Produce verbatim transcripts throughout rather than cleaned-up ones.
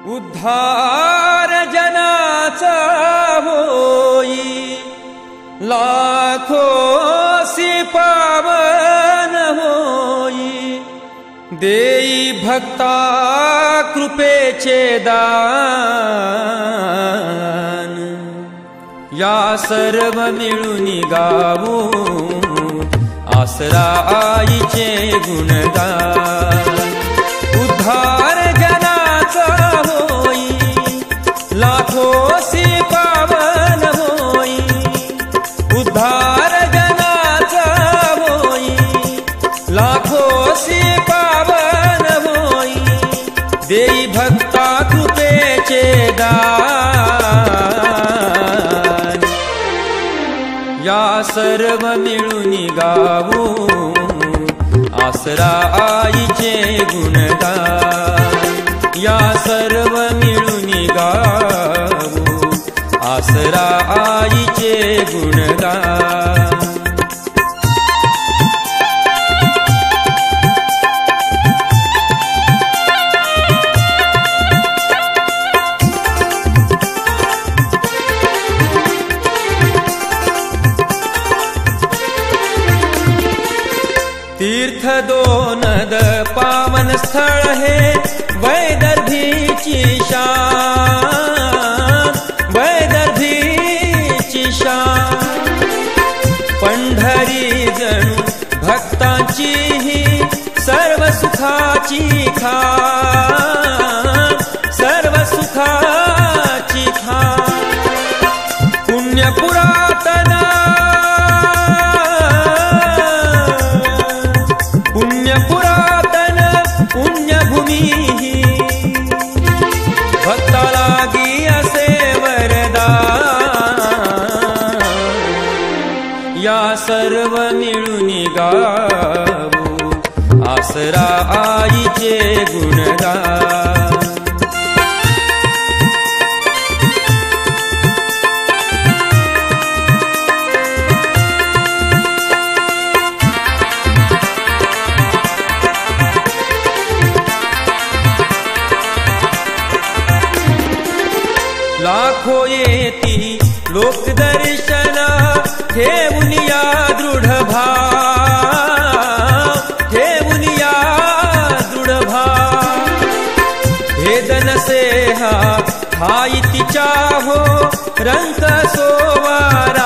उद्धार जनाचा होई लाखोसी पावन होई देई भक्ता कृपेचे दान या सर्व मिळूनी गावू आसरा आईचे गुणगान उद्धार जनाचा होई लाखोसी पावन होई उद्धार जनाचा होई लाखोसी पावन होई देई भक्ता कृपेचे दान या सर्व मिळूनी गावू आसरा आईचे गुणगान या सर्व मिळूनी गावू आसरा आईचे गुणगान तीर्थ दोनद पावन स्थळ हे वैदर्भीची शान वैदर्भीची शान पंढरी जणू भक्तांची ही सर्व सुखाची खान सर्व सुखाची खान पुण्य पुरातन पुरातन पुण्यभूमी भक्ता लागी असे वरदान या सर्व मिळूनी गावू आसरा आईचे गुणगान लाखो येती लोकदर्शना ठेवून या दृढ भाव ठेवून या दृढ भाव भेद नसे हा हाई तिच्या हो रंग सोवारा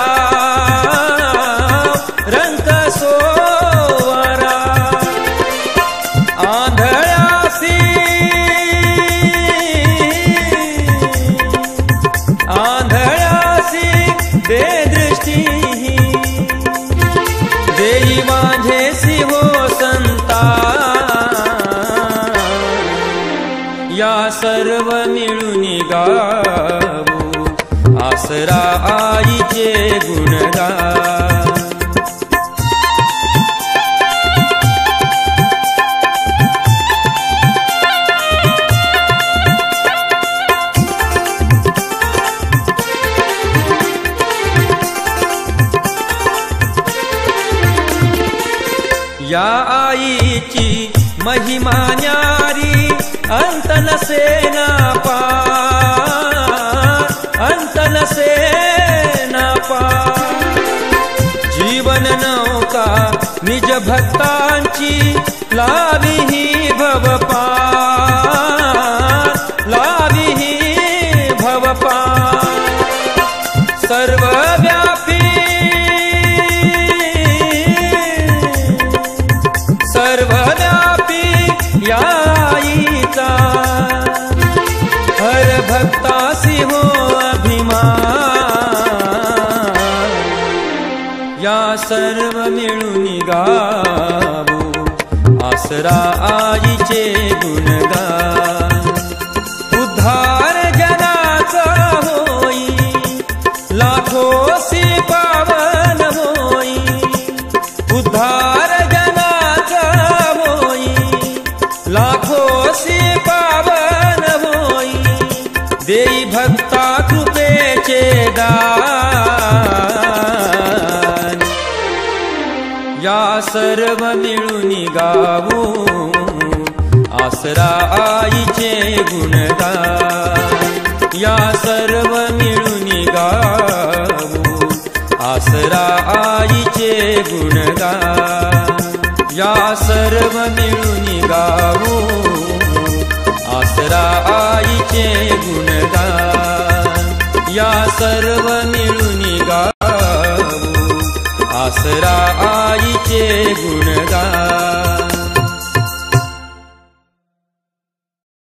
रंग सोवारा आंधळ्यासी आंधळ्यासी दे दृष्टी देई माझेसी हो संतान या सर्व मिळूनी गावू आसरा आईचे गुणगान या आईची महिमा न्यारी अंत नसे ना पार अंत नसे ना पार जीवन नौका निज भक्तांची लावी ही भवपार लावी ही भवपार सर्वव्यापी सर्वव्यापी या आईचा हर भक्तासी हो अभिमान या सर्व मिळूनी गावू आसरा आईचे गुणगान उद्धार जनाचा होई लाखोसी पावन होई उद्धार लाखोसी पावन होई देई भक्ता कृपेचे दान या सर्व मिळूनी गावू आसरा आईचे गुणगान। सर्व मिळून गाऊ आसरा आईचे गुणगान या सर्व मिळून गाऊ आसरा आईचे गुणगान या सर्व मिळून गाऊ आसरा आईचे गुणगान